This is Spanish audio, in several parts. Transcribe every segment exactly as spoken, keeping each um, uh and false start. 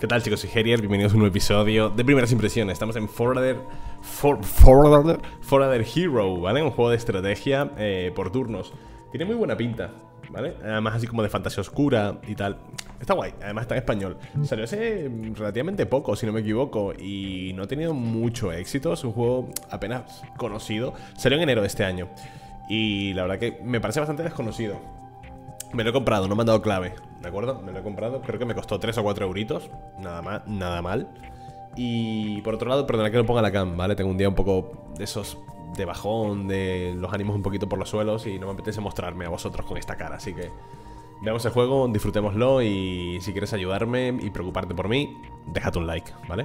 ¿Qué tal, chicos? Soy Herier, bienvenidos a un nuevo episodio de Primeras Impresiones. Estamos en For Other, For, For Other, For Other Hero, ¿vale? Un juego de estrategia eh, por turnos. Tiene muy buena pinta, ¿vale? Además así como de fantasía oscura y tal. Está guay, además está en español. Salió hace relativamente poco, si no me equivoco, y no ha tenido mucho éxito. Es un juego apenas conocido. Salió en enero de este año y la verdad que me parece bastante desconocido. Me lo he comprado, no me han dado clave, ¿de acuerdo? Me lo he comprado, creo que me costó tres o cuatro euritos. Nada mal, nada mal. Y por otro lado, perdona que no ponga la cam, ¿vale? Tengo un día un poco de esos de bajón, de los ánimos un poquito por los suelos, y no me apetece mostrarme a vosotros con esta cara. Así que veamos el juego, disfrutémoslo, y si quieres ayudarme y preocuparte por mí, déjate un like, ¿vale?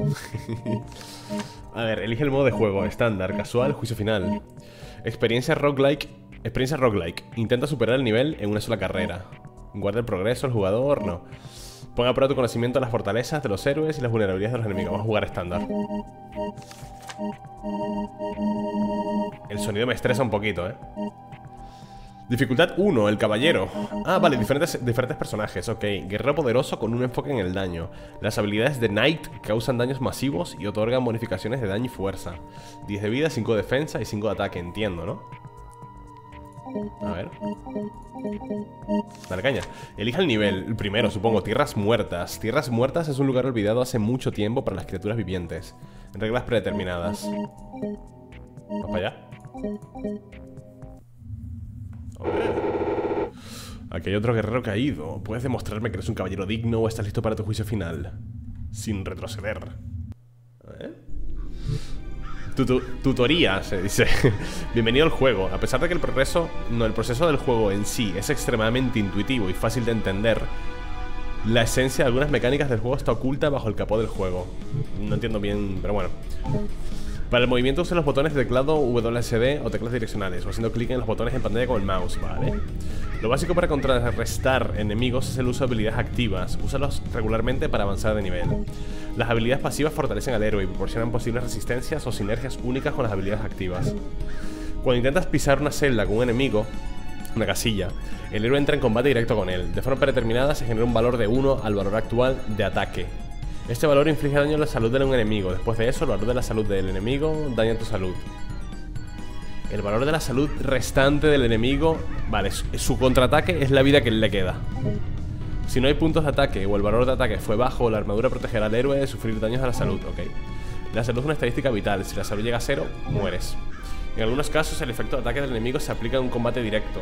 A ver, elige el modo de juego: estándar, casual, juicio final. Experiencia roguelike. Experiencia roguelike. Intenta superar el nivel en una sola carrera. Guarda el progreso el jugador, no. Ponga a prueba tu conocimiento de las fortalezas de los héroes y las vulnerabilidades de los enemigos. Vamos a jugar estándar. El sonido me estresa un poquito, eh. Dificultad uno, el caballero. Ah, vale, diferentes, diferentes personajes, ok. Guerrero poderoso con un enfoque en el daño. Las habilidades de Knight causan daños masivos y otorgan bonificaciones de daño y fuerza. diez de vida, cinco de defensa y cinco de ataque, entiendo, ¿no? A ver. Dale caña. Elija el nivel, el primero, supongo. Tierras muertas. Tierras muertas es un lugar olvidado hace mucho tiempo para las criaturas vivientes. Reglas predeterminadas. Vamos para allá. Hombre. Aquí hay otro guerrero caído. ¿Puedes demostrarme que eres un caballero digno o estás listo para tu juicio final? Sin retroceder. A ver. Tutu tutoría, se dice. Bienvenido al juego. A pesar de que el progreso, no, el proceso del juego en sí es extremadamente intuitivo y fácil de entender, la esencia de algunas mecánicas del juego está oculta bajo el capó del juego. No entiendo bien, pero bueno. Para el movimiento usa los botones de teclado W S D o teclas direccionales, o haciendo clic en los botones en pantalla con el mouse, ¿vale? Lo básico para contrarrestar enemigos es el uso de habilidades activas. Úsalos regularmente para avanzar de nivel. Las habilidades pasivas fortalecen al héroe y proporcionan posibles resistencias o sinergias únicas con las habilidades activas. Cuando intentas pisar una celda con un enemigo, una casilla, el héroe entra en combate directo con él. De forma predeterminada se genera un valor de uno al valor actual de ataque. Este valor inflige daño a la salud de un enemigo. Después de eso, el valor de la salud del enemigo daña tu salud. El valor de la salud restante del enemigo, vale, su contraataque es la vida que le queda. Si no hay puntos de ataque o el valor de ataque fue bajo, la armadura protegerá al héroe de sufrir daños a la salud, ok. La salud es una estadística vital. Si la salud llega a cero, mueres. En algunos casos, el efecto de ataque del enemigo se aplica en un combate directo.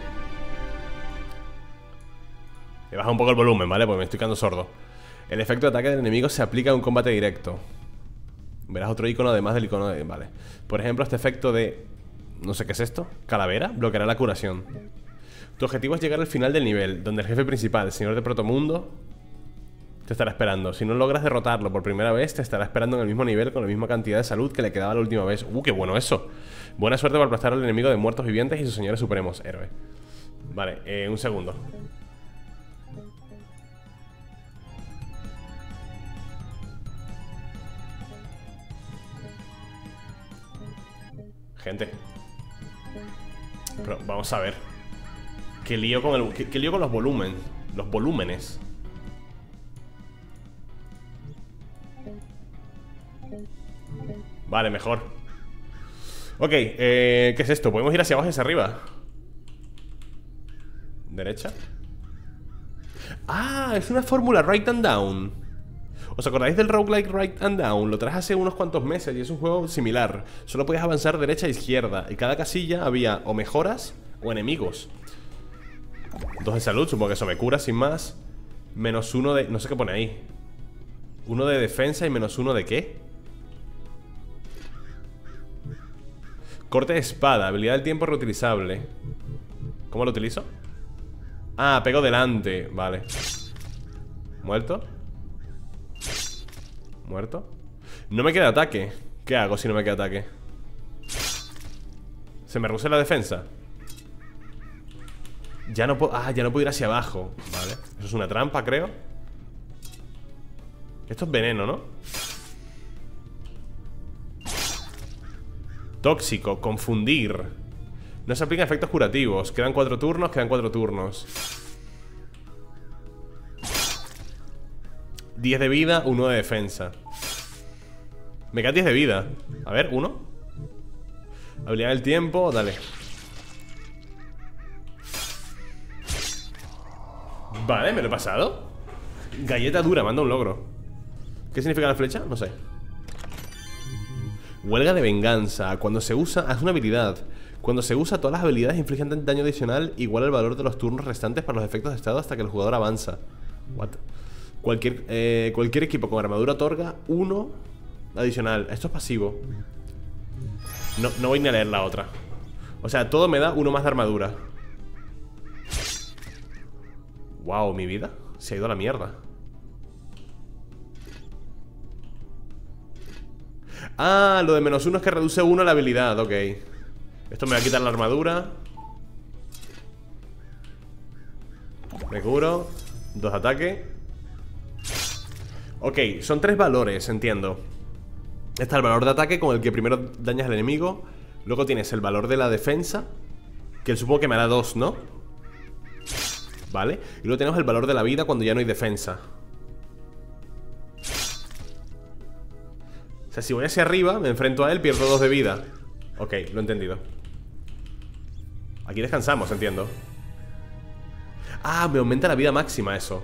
He bajado un poco el volumen, ¿vale? Porque me estoy quedando sordo. El efecto de ataque del enemigo se aplica en un combate directo. Verás otro icono además del icono de... Vale. Por ejemplo, este efecto de... No sé qué es esto. Calavera. Bloqueará la curación. Tu objetivo es llegar al final del nivel, donde el jefe principal, el señor de Protomundo, te estará esperando. Si no logras derrotarlo por primera vez, te estará esperando en el mismo nivel con la misma cantidad de salud que le quedaba la última vez. ¡Uh, qué bueno eso! Buena suerte para aplastar al enemigo de muertos vivientes y sus señores supremos, héroe. Vale, eh, un segundo. Gente. Pero vamos a ver. ¿Qué lío con el, qué, qué lío con los volúmenes? Los volúmenes. Vale, mejor. Ok, eh, ¿qué es esto? ¿Podemos ir hacia abajo y hacia arriba? ¿Derecha? Ah, es una fórmula right and down. ¿Os acordáis del roguelike right and down? Lo traje hace unos cuantos meses y es un juego similar. Solo podías avanzar derecha e izquierda, y cada casilla había o mejoras o enemigos. Dos de salud, supongo que eso me cura sin más. Menos uno de... no sé qué pone ahí. Uno de defensa y menos uno de ¿qué? Corte de espada, habilidad del tiempo reutilizable. ¿Cómo lo utilizo? Ah, pego delante, vale. ¿Muerto? ¿Muerto? No me queda ataque. ¿Qué hago si no me queda ataque? ¿Se me reduce la defensa? Ya no puedo... Ah, ya no puedo ir hacia abajo. Vale, eso es una trampa, creo. Esto es veneno, ¿no? Tóxico, confundir. No se aplican efectos curativos. Quedan cuatro turnos, quedan cuatro turnos. diez de vida, uno de defensa. Me quedan diez de vida. A ver, uno. Habilidad del tiempo, dale. Vale, me lo he pasado. Galleta dura, manda un logro. ¿Qué significa la flecha? No sé. Huelga de venganza. Cuando se usa, es una habilidad. Cuando se usa, todas las habilidades infligen daño adicional igual al valor de los turnos restantes para los efectos de estado hasta que el jugador avanza. What? Cualquier, eh, cualquier equipo con armadura otorga uno adicional. Esto es pasivo. No, no voy ni a leer la otra. O sea, todo me da uno más de armadura. Wow, mi vida se ha ido a la mierda. Ah, lo de menos uno es que reduce uno la habilidad, ok. Esto me va a quitar la armadura. Me curo. Dos ataques. Ok, son tres valores, entiendo. Está el valor de ataque con el que primero dañas al enemigo. Luego tienes el valor de la defensa, que supongo que me hará dos, ¿no? Vale. Y luego tenemos el valor de la vida cuando ya no hay defensa. O sea, si voy hacia arriba, me enfrento a él, pierdo dos de vida. Ok, lo he entendido. Aquí descansamos, entiendo. Ah, me aumenta la vida máxima eso.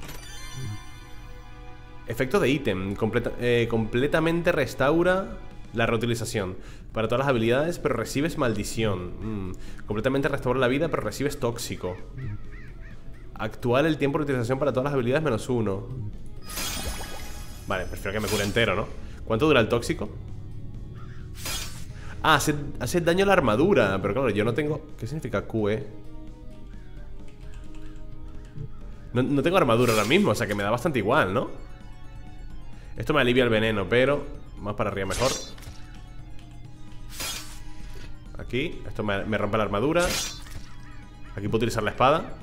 Efecto de ítem. Completa, eh, completamente restaura la reutilización para todas las habilidades, pero recibes maldición. mm. Completamente restaura la vida, pero recibes tóxico. Actual el tiempo de utilización para todas las habilidades menos uno. Vale, prefiero que me cure entero, ¿no? ¿Cuánto dura el tóxico? Ah, hace, hace daño a la armadura. Pero claro, yo no tengo... ¿Qué significa Q E? No, no tengo armadura ahora mismo, o sea que me da bastante igual, ¿no? Esto me alivia el veneno, pero... Más para arriba mejor. Aquí, esto me, me rompe la armadura. Aquí puedo utilizar la espada.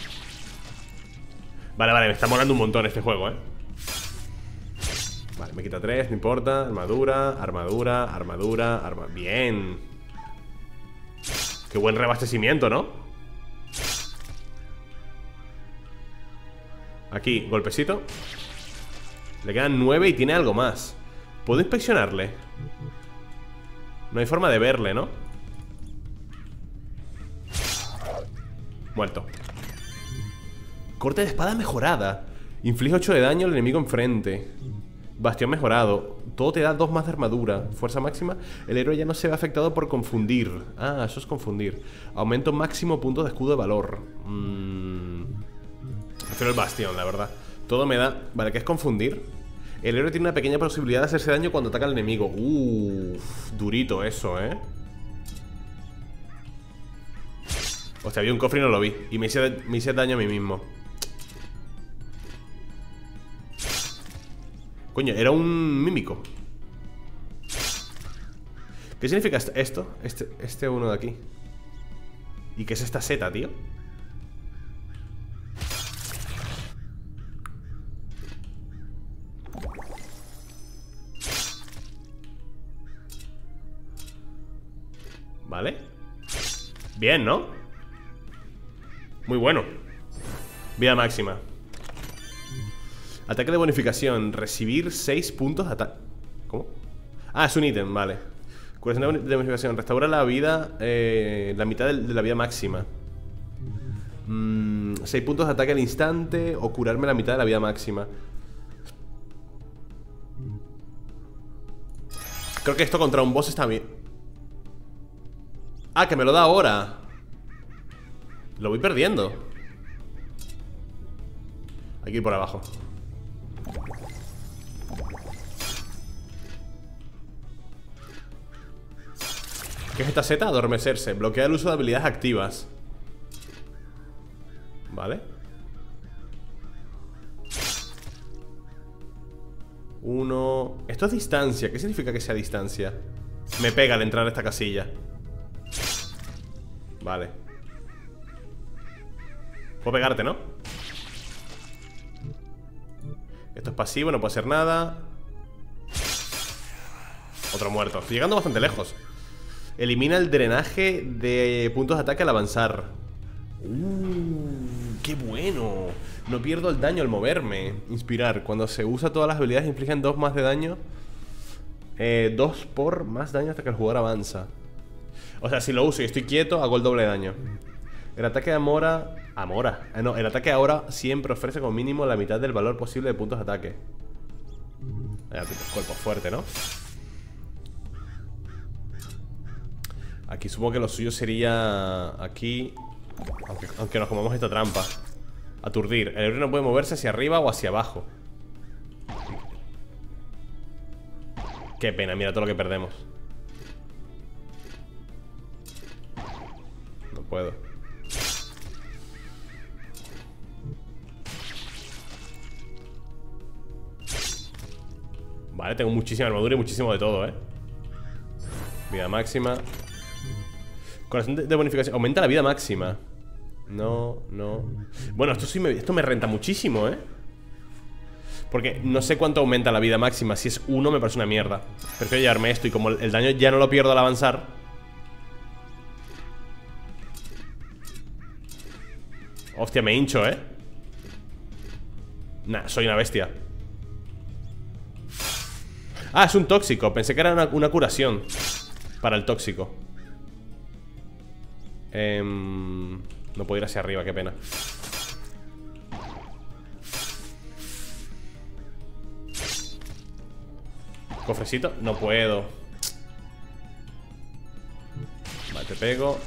Vale, vale, me está molando un montón este juego, ¿eh? Vale, me quita tres, no importa. Armadura, armadura, armadura, armadura. Bien. Qué buen reabastecimiento, ¿no? Aquí, golpecito. Le quedan nueve y tiene algo más. ¿Puedo inspeccionarle? No hay forma de verle, ¿no? Muerto. Corte de espada mejorada. Inflige ocho de daño al enemigo enfrente. Bastión mejorado. Todo te da dos más de armadura. Fuerza máxima. El héroe ya no se ve afectado por confundir. Ah, eso es confundir. Aumento máximo puntos de escudo de valor. Mmm... Prefiero el bastión, la verdad. Todo me da... Vale, ¿qué es confundir? El héroe tiene una pequeña posibilidad de hacerse daño cuando ataca al enemigo. Uff, durito eso, ¿eh? Hostia, había un cofre y no lo vi. Y me hice, me hice daño a mí mismo. Coño, era un mímico. ¿Qué significa esto? Este, este uno de aquí. ¿Y qué es esta seta, tío? Vale. Bien, ¿no? Muy bueno. Vida máxima. Ataque de bonificación. Recibir seis puntos de ataque. ¿Cómo? Ah, es un ítem, vale. Curación de bonificación. Restaura la vida, eh, la mitad de, de la vida máxima. mm, seis puntos de ataque al instante. O curarme la mitad de la vida máxima. Creo que esto contra un boss está bien. Ah, que me lo da ahora. Lo voy perdiendo. Hay que ir por abajo. ¿Qué es esta seta? Adormecerse. Bloquea el uso de habilidades activas. Vale. Uno... Esto es distancia. ¿Qué significa que sea distancia? Me pega al entrar a esta casilla. Vale. Puedo pegarte, ¿no? Esto es pasivo, no puedo hacer nada. Otro muerto. Estoy llegando bastante lejos. Elimina el drenaje de puntos de ataque al avanzar. uh, ¡Qué bueno! No pierdo el daño al moverme. Inspirar. Cuando se usa todas las habilidades infligen dos más de daño. Eh, dos por más daño hasta que el jugador avanza. O sea, si lo uso y estoy quieto, hago el doble de daño. El ataque de Amora... Amora. Eh, no, el ataque ahora siempre ofrece como mínimo la mitad del valor posible de puntos de ataque. Eh, cuerpo fuerte, ¿no? Aquí supongo que lo suyo sería... Aquí... Aunque, aunque nos comamos esta trampa. Aturdir. El héroe no puede moverse hacia arriba o hacia abajo. Qué pena, mira todo lo que perdemos. No puedo. Vale, tengo muchísima armadura y muchísimo de todo, eh. Vida máxima. Corazón de bonificación. Aumenta la vida máxima. No, no. Bueno, esto sí me, esto me renta muchísimo, ¿eh? Porque no sé cuánto aumenta la vida máxima. Si es uno me parece una mierda. Prefiero llevarme esto y como el daño ya no lo pierdo al avanzar. Hostia, me hincho, ¿eh? Nah, soy una bestia. Ah, es un tóxico. Pensé que era una, una curación para el tóxico. Eh, no puedo ir hacia arriba, qué pena. ¿Cofrecito? No puedo. Vale, te pego.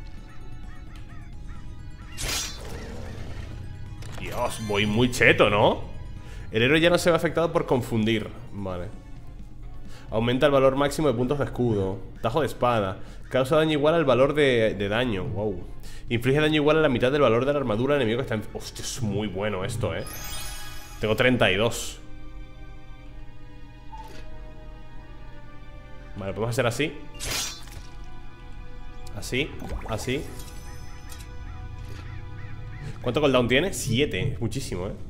Dios, voy muy cheto, ¿no? El héroe ya no se ve afectado por confundir. Vale. Aumenta el valor máximo de puntos de escudo. Tajo de espada. Causa daño igual al valor de, de daño. Wow. Inflige daño igual a la mitad del valor de la armadura del enemigo que está en... Hostia, es muy bueno esto, eh. Tengo treinta y dos. Vale, podemos hacer así. Así, así. ¿Cuánto cooldown tiene? siete, es muchísimo, eh.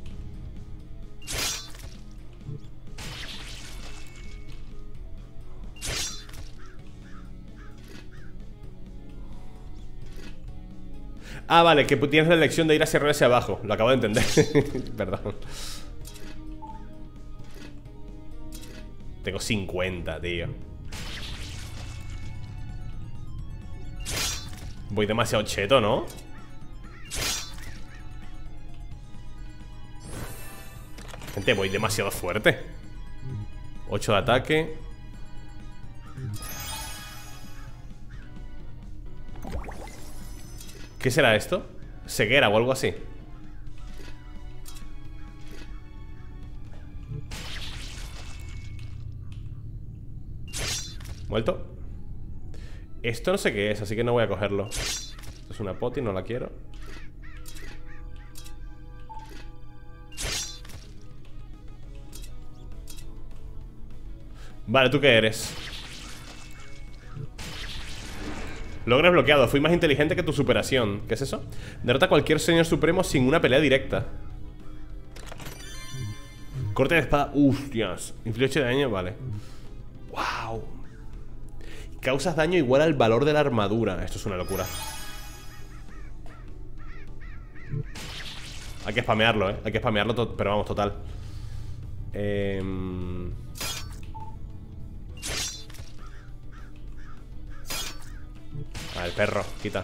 Ah, vale, que tienes la elección de ir hacia arriba y hacia abajo. Lo acabo de entender. Perdón. Tengo cincuenta, tío. Voy demasiado cheto, ¿no? Gente, voy demasiado fuerte. ocho de ataque. ¿Qué será esto? Ceguera o algo así. ¿Muerto? Esto no sé qué es, así que no voy a cogerlo. Esto es una poti, no la quiero. Vale, ¿tú qué eres? Logro bloqueado, fui más inteligente que tu superación. ¿Qué es eso? Derrota a cualquier señor supremo sin una pelea directa. Corte de espada, hostias. Inflige ocho de daño, vale. Wow. Causas daño igual al valor de la armadura. Esto es una locura. Hay que spamearlo, eh. Hay que spamearlo, pero vamos, total. Eh... Ah, el perro, quita.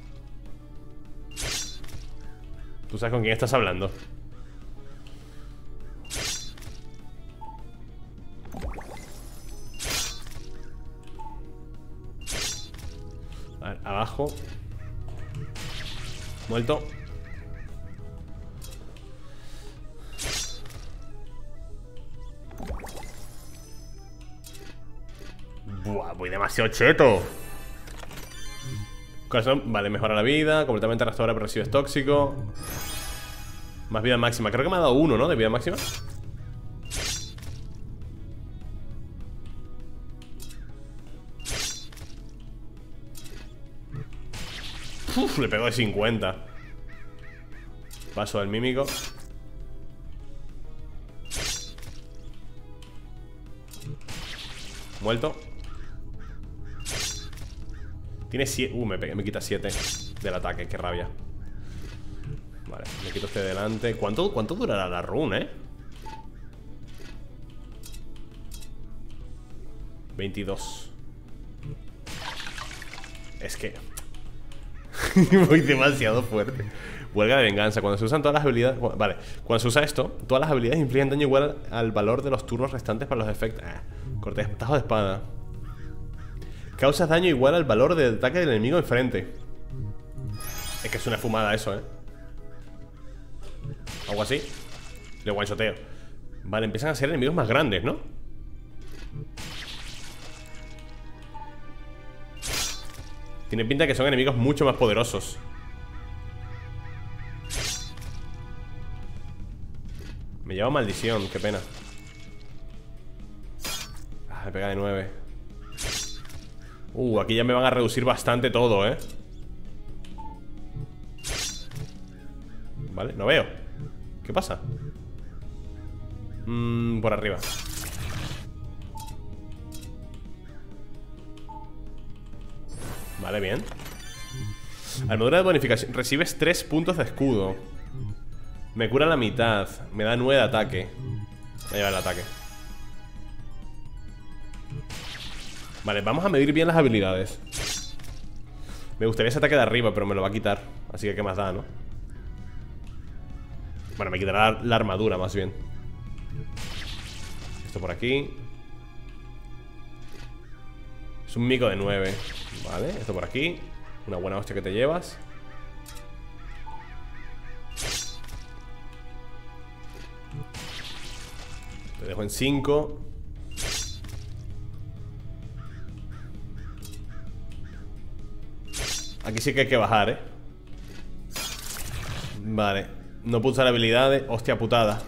¿Tú sabes con quién estás hablando? A ver, abajo. Muerto. Buah, voy demasiado cheto. Corazón, vale, mejora la vida. Completamente restaura pero recibes tóxico. Más vida máxima, creo que me ha dado uno, ¿no? De vida máxima. Uf, le pegó de cincuenta. Paso del mímico. Muerto. Tiene siete. Uh, me, me quita siete del ataque, qué rabia. Vale, me quito este delante. ¿Cuánto, cuánto durará la run, eh? veintidós. Es que voy demasiado fuerte. Huelga de venganza. Cuando se usan todas las habilidades... Vale, cuando se usa esto, todas las habilidades infligen daño igual al valor de los turnos restantes para los efectos. Ah, corte de tajo de espada. Causas daño igual al valor del ataque del enemigo enfrente. Es que es una fumada eso, eh. Algo así. Le guanchoteo. Vale, empiezan a ser enemigos más grandes, ¿no? Tiene pinta que son enemigos mucho más poderosos. Me lleva maldición, qué pena. Ah, me pega de nueve. Uh, aquí ya me van a reducir bastante todo, ¿eh? Vale, no veo. ¿Qué pasa? Mm, por arriba. Vale, bien. Armadura de bonificación. Recibes tres puntos de escudo. Me cura la mitad. Me da nueve de ataque. Me lleva el ataque. Vale, vamos a medir bien las habilidades. Me gustaría ese ataque de arriba, pero me lo va a quitar. Así que qué más da, ¿no? Bueno, me quitará la, la armadura más bien. Esto por aquí. Es un mico de nueve. Vale, esto por aquí. Una buena hostia que te llevas. Te dejo en cinco. Aquí sí que hay que bajar, eh. Vale, no puedo usar habilidades. Hostia putada.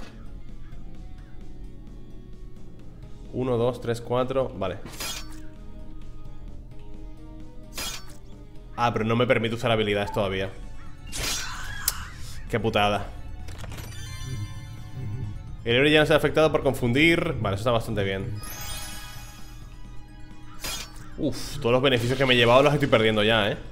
Uno, dos, tres, cuatro. Vale. Ah, pero no me permite usar habilidades todavía. Qué putada. El héroe ya no se ha afectado por confundir. Vale, eso está bastante bien. Uf, todos los beneficios que me he llevado los estoy perdiendo ya, eh.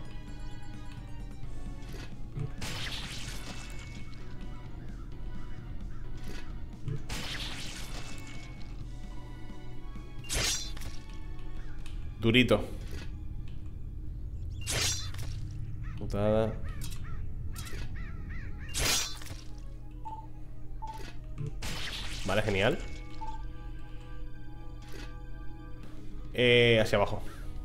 Durito. Putada. Vale, genial. Eh, hacia abajo.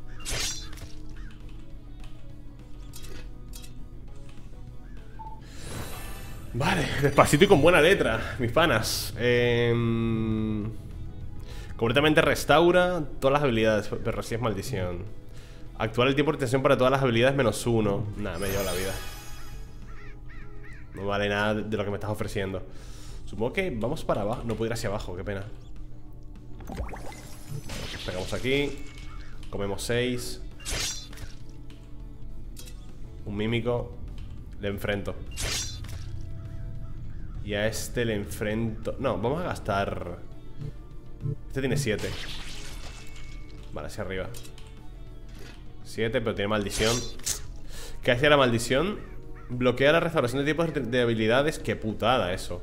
Vale, despacito y con buena letra, mis panas. eh, Completamente restaura todas las habilidades, pero recibes maldición. Actuar el tiempo de retención para todas las habilidades menos uno. Nada, me lleva la vida. No vale nada de lo que me estás ofreciendo. Supongo que vamos para abajo. No puedo ir hacia abajo, qué pena. Vale, pues pegamos aquí. Comemos seis. Un mímico. Le enfrento. Y a este le enfrento. No, vamos a gastar. Este tiene siete. Vale, hacia arriba. siete, pero tiene maldición. ¿Qué hacía la maldición? Bloquea la restauración de tipos de habilidades. Qué putada eso.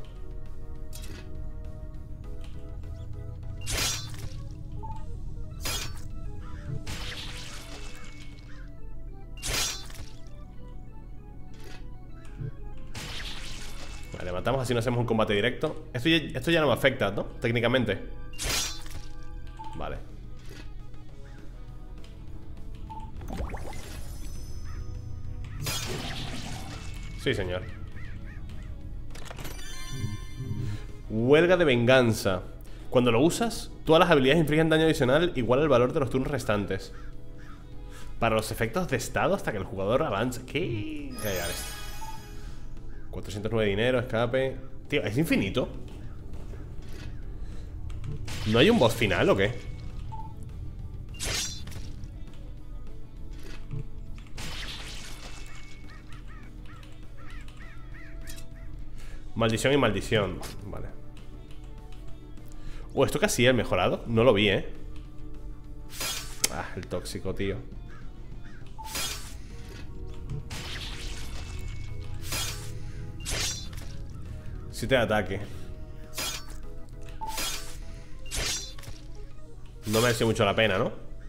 Vale, matamos, así no hacemos un combate directo. Esto ya, esto ya no me afecta, ¿no? Técnicamente. Vale. Sí, señor. Huelga de venganza. Cuando lo usas, todas las habilidades infligen daño adicional igual al valor de los turnos restantes. Para los efectos de estado hasta que el jugador avance. ¿Qué? Ya, ya ves. cuatrocientos nueve dinero, escape. Tío, ¿es infinito? ¿No hay un boss final o qué? Maldición y maldición. Vale. Oh, ¿esto casi es mejorado? No lo vi, ¿eh? Ah, el tóxico, tío. siete de ataque. No merece mucho la pena, ¿no?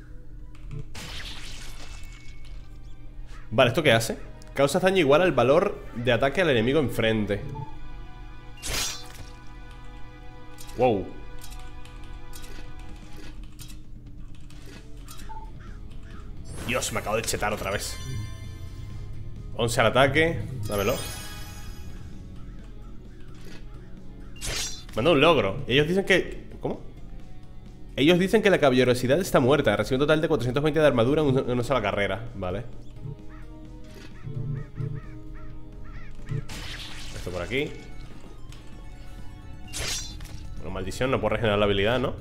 Vale, ¿esto qué hace? Causa daño igual al valor de ataque al enemigo enfrente. Wow. Dios, me acabo de chetar otra vez. once al ataque. Dámelo. Manda un logro. Ellos dicen que... ¿Cómo? Ellos dicen que la caballerosidad está muerta. Recibe un total de cuatrocientos veinte de armadura en una sola carrera. Vale. Esto por aquí. Bueno, maldición, no puedo regenerar la habilidad, ¿no?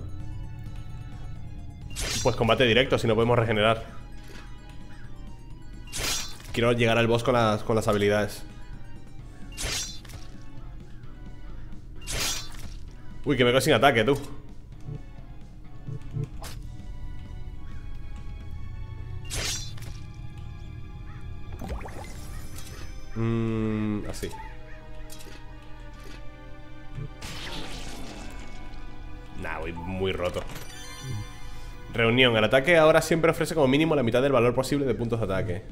Pues combate directo, si no podemos regenerar. Quiero llegar al boss con las, con las habilidades. Uy, que me quedo sin ataque, tú. Mmm, así. Nah, voy muy roto. Reunión. El ataque ahora siempre ofrece como mínimo la mitad del valor posible de puntos de ataque.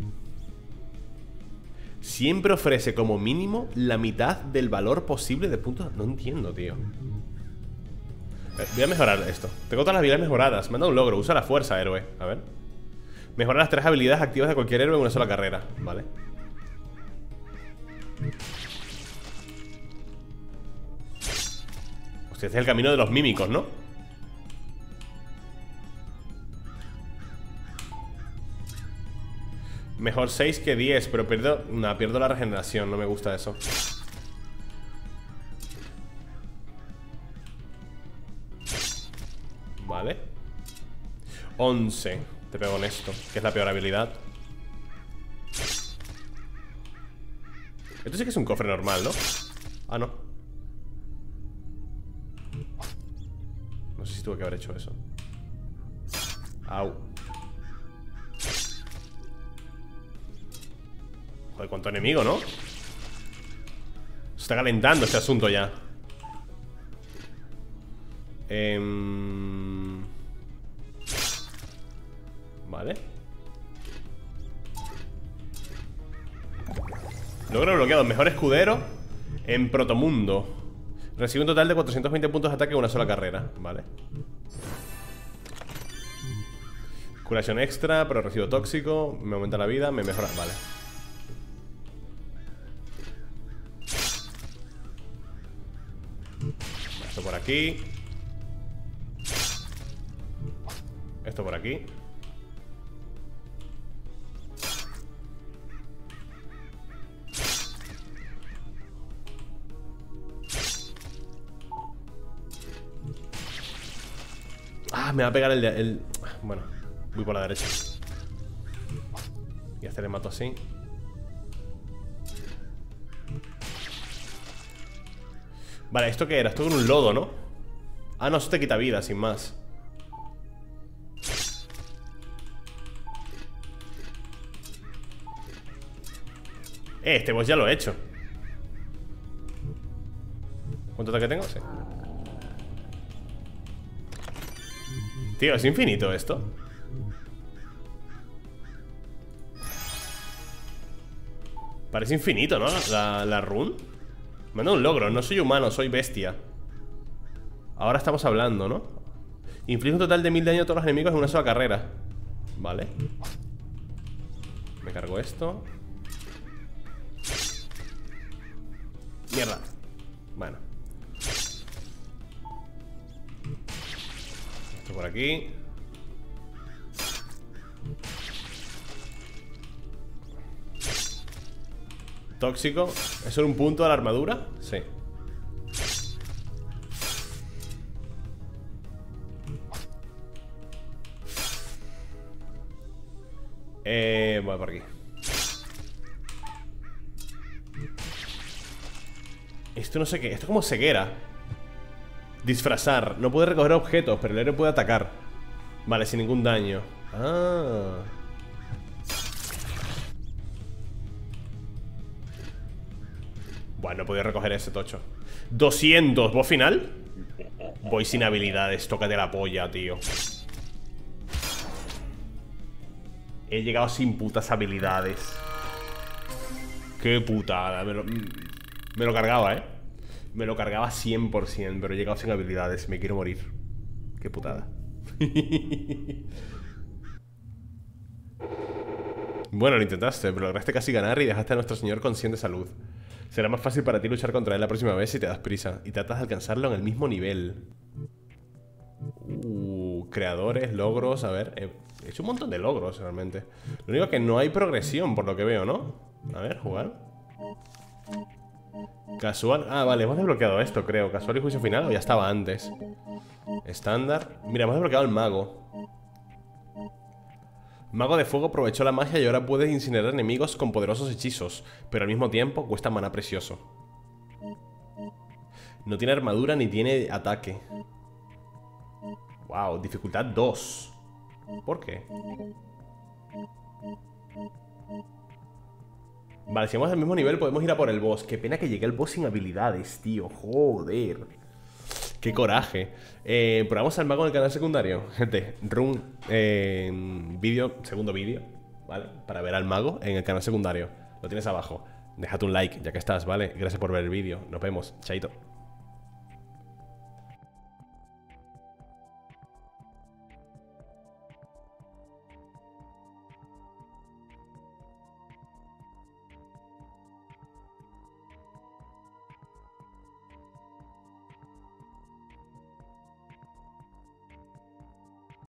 Siempre ofrece como mínimo la mitad del valor posible de puntos. No entiendo, tío. Voy a mejorar esto. Tengo todas las habilidades mejoradas. Me han dado un logro. Usa la fuerza, héroe. A ver. Mejora las tres habilidades activas de cualquier héroe en una sola carrera. Vale. Hostia, este es el camino de los mímicos, ¿no? Mejor seis que diez, pero pierdo... No, pierdo la regeneración, no me gusta eso. Vale. once. Te pego en esto, que es la peor habilidad. Esto sí que es un cofre normal, ¿no? Ah, no. No sé si tuve que haber hecho eso. Au. Joder, cuánto enemigo, ¿no? Se está calentando este asunto ya. Eh... Vale. Logro bloqueado. Mejor escudero en Protomundo. Recibe un total de cuatrocientos veinte puntos de ataque en una sola carrera. Vale. Curación extra, pero recibo tóxico. Me aumenta la vida, me mejora. Vale. Esto por aquí. Esto por aquí. Ah, me va a pegar el, el... Bueno, voy por la derecha. Y a este le mato así. Vale, ¿esto qué era? Esto con un lodo, ¿no? Ah, no, eso te quita vida, sin más. Eh, este boss ya lo he hecho. ¿Cuánto ataque tengo? Sí. Tío, es infinito esto. Parece infinito, ¿no? La, la run. Me da un logro, no soy humano, soy bestia. Ahora estamos hablando, ¿no? Inflige un total de mil daño a todos los enemigos en una sola carrera. Vale. Me cargo esto. Mierda. Bueno. Esto por aquí. Tóxico. ¿Es solo un punto de la armadura? Sí. Eh, voy por aquí. Esto no sé qué. Esto es como ceguera. Disfrazar. No puede recoger objetos, pero el héroe puede atacar. Vale, sin ningún daño. Ah. Bueno, no he podido recoger ese tocho. doscientos, ¿voz final? Voy sin habilidades, tócate la polla, tío. He llegado sin putas habilidades. Qué putada. Me lo, me lo cargaba, ¿eh? Me lo cargaba cien por cien, pero he llegado sin habilidades. Me quiero morir. Qué putada. Bueno, lo intentaste, pero lograste casi ganar y dejaste a nuestro señor con cien de salud. Será más fácil para ti luchar contra él la próxima vez si te das prisa y tratas de alcanzarlo en el mismo nivel. Uh, creadores, logros, a ver, he hecho un montón de logros realmente. Lo único que no hay progresión por lo que veo, ¿no? A ver, jugar. Casual, ah, vale, hemos desbloqueado esto, creo. Casual y juicio final, o ya estaba antes. Estándar, mira, hemos desbloqueado el mago. Mago de fuego aprovechó la magia y ahora puede incinerar enemigos con poderosos hechizos, pero al mismo tiempo cuesta maná precioso. No tiene armadura ni tiene ataque. Wow, dificultad dos. ¿Por qué? Vale, si vamos al mismo nivel podemos ir a por el boss. Qué pena que llegue el boss sin habilidades, tío. Joder. Qué coraje. eh, Probamos al mago en el canal secundario. Gente, run eh, vídeo, segundo vídeo, ¿vale? Para ver al mago en el canal secundario. Lo tienes abajo. Déjate un like ya que estás, ¿vale? Gracias por ver el vídeo. Nos vemos. Chaito.